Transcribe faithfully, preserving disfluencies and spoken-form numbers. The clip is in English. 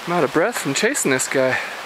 I'm out of breath from chasing this guy.